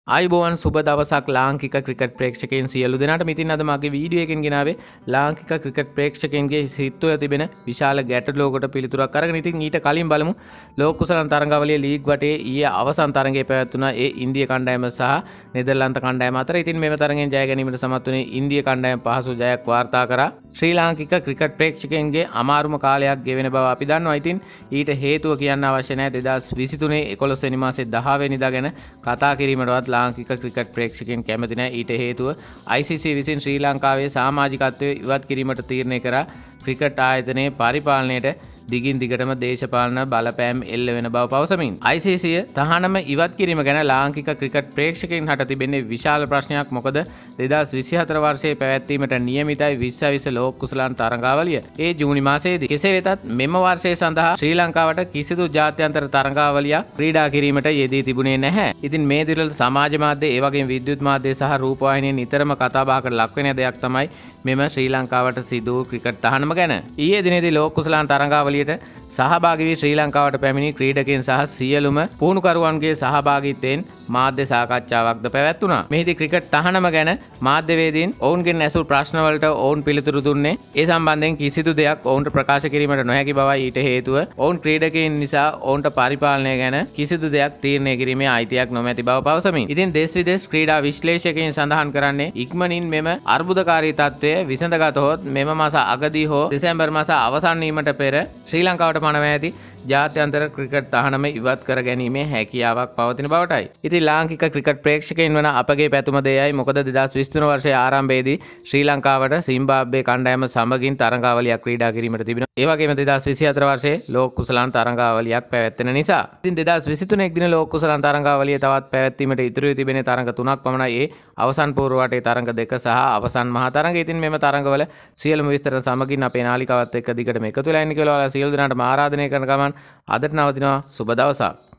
අයිබෝවන් සුබ දවසක් ලාංකික ක්‍රිකට් ප්‍රේක්ෂකයන් සියලු දෙනාට මිතින් අද මගේ වීඩියෝ එකකින් ගෙනාවේ ලාංකික ක්‍රිකට් ප්‍රේක්ෂකයන්ගේ සිත් තුළ තිබෙන විශාල ගැටලුවකට පිළිතුරක් අරගෙන ඉතින් ඊට කලින් බලමු ලෝක කුසලන් තරඟාවලිය ලීග් වටේ ඊයේ අවසන් තරඟයේ පැවැත්වුණා ඒ ඉන්දිය කණ්ඩායම සහ නෙදර්ලන්ත කණ්ඩායම අතර. ඉතින් මෙම තරඟෙන් ජය ගැනීමට සමත් වුණේ ඉන්දිය කණ්ඩායම පහසු ජයක් වාර්තා කරා. ශ්‍රී ලාංකික ක්‍රිකට් ප්‍රේක්ෂකයන්ගේ අමාරුම කාලයක් ගෙවෙන බව අපි දන්නවා. ඉතින් ඊට හේතුව කියන්න අවශ්‍ය නැහැ. 2023 11 වෙනි මාසේ 10 වෙනිදා ගැන කතා කිරීමටවත් ලාංකික ක්‍රිකට් ප්‍රේක්ෂකයන් කැමති නැහැ. ඊට හේතුව ICC විසින් ශ්‍රී ලංකාවේ සමාජිකත්වය ඉවත් කිරීමට තීරණය කරා ක්‍රිකට් ආයතනයේ පරිපාලනයට දිගින් දිගටම දේශපාලන බලපෑම් එල්ල වෙන බව පවසමින් ICC තහනම ඉවත් කිරීම ගැන ලාංකික ක්‍රිකට් ප්‍රේක්ෂකයන් හට තිබෙන්නේ විශාල ප්‍රශ්නයක්. මොකද 2024 වර්ෂයේ පැවැත්වීමට නියමිතයි 2020 ලෝක කුසලාන් තරඟාවලිය ඒ ජූනි මාසයේදී. කෙසේ වෙතත් මෙම වර්ෂය සඳහා ශ්‍රී ලංකාවට කිසිදු ජාත්‍යන්තර තරඟාවලියක් ක්‍රීඩා කිරීමට යෙදී තිබුණේ නැහැ. ඉතින් මේ දිනවල සමාජ මාධ්‍ය ඒ වගේම විද්‍යුත් මාධ්‍ය සහ රූපවාහිනිය නිතරම කතාබහකට ලක් වෙන දෙයක් තමයි මෙම ශ්‍රී ලංකාවට සිදු ක්‍රිකට් තහනම ගැන. ඊයේ දිනේදී ලෝක කුසලාන් තරඟාවලිය සහභාගී වී ශ්‍රී ලංකාවට පැමිණි ක්‍රීඩකයන් සහ සියලුම පුහුණුකරුවන්ගේ සහභාගීත්වයෙන් මාධ්‍ය සාකච්ඡාවක්ද පැවැත්වුණා. මෙහිදී ක්‍රිකට් තහනම ගැන මාධ්‍යවේදීන් ඔවුන්ගෙන් ඇසූ ප්‍රශ්නවලට ඔවුන් පිළිතුරු දුන්නේ ඒ සම්බන්ධයෙන් කිසිදු දෙයක් ඔවුන්ට ප්‍රකාශ කිරීමට නොහැකි බවයි. ඊට හේතුව ඔවුන් ක්‍රීඩකයන් නිසා ඔවුන්ට පරිපාලනය ගැන කිසිදු දෙයක් තීරණය කිරීමේ අයිතියක් නොමැති බව පවසමින්. ඉතින් දෙස් විදෙස් ක්‍රීඩා විශ්ලේෂකයන් සඳහන් කරන්නේ ඉක්මනින් මෙම අර්බුදකාරී තත්ත්වය විසඳගතහොත් මෙම මාස අගදී හෝ දෙසැම්බර් මාස අවසන් වීමට පෙර ශ්‍රී ලංකාවට පනවා ඇති ජාත්‍යන්තර ක්‍රිකට් තහනම ඉවත් කර ගැනීමේ හැකියාවක් පවතින බවටයි. ඉතින් ලාංකික ක්‍රිකට් ප්‍රේක්ෂකයන් වන අපගේ පැතුම දෙයයි. මොකද 2023 වර්ෂයේ ආරම්භයේදී ශ්‍රී ලංකාවට සිම්බාබ්වේ කණ්ඩායම සමගින් තරඟාවලියක් ක්‍රීඩා කිරීමට තිබෙනවා. ඒ වගේම 2024 වර්ෂයේ ලෝක කුසලාන් තරඟාවලියක් පැවැත්වෙන නිසා. ඉතින් 2023 එක් දින ලෝක කුසලාන් තරඟාවලිය තවත් පැවැත්වීමට ඉතුරු වී තිබෙන තරඟ 3ක් පමණයි. ඒ අවසන් පූර්ව වටේ තරඟ 2 සහ අවසන් මහා තරඟ. ඉතින් මෙම තරඟවල සියලුම විස්තර සමගින් අපේ නාලිකාවත් එක්ක දිගටම එකතු වෙලා ඉන්න කියලා සියලු දෙනාටම ආරාධනය කරන ගමන් අදට නවතිනවා. සුබ දවසක්.